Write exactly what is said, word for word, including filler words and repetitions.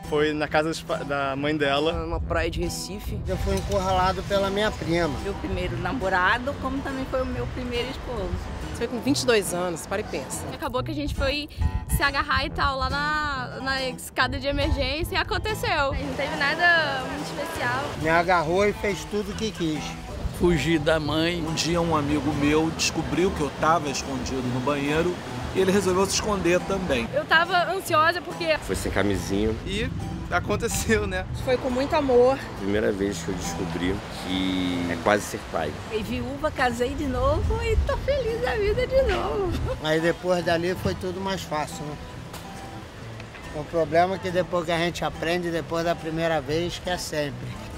foi na casa da mãe dela. Uma praia de Recife. Eu fui encurralado pela minha prima. Meu primeiro namorado, como também foi o meu primeiro esposo. Você foi com vinte e dois anos, para e pensa. Acabou que a gente foi se agarrar e tal, lá na, na escada de emergência e aconteceu. Não teve nada muito especial. Me agarrou e fez tudo o que quis. Fugi da mãe. Um dia um amigo meu descobriu que eu estava escondido no banheiro e ele resolveu se esconder também. Eu tava ansiosa porque... Foi sem camisinha. E aconteceu, né? Foi com muito amor. Primeira vez que eu descobri que é quase ser pai. Fui viúva, casei de novo e tô feliz da vida de novo. Aí depois dali foi tudo mais fácil, né? O problema é que depois que a gente aprende, depois da primeira vez, que é sempre.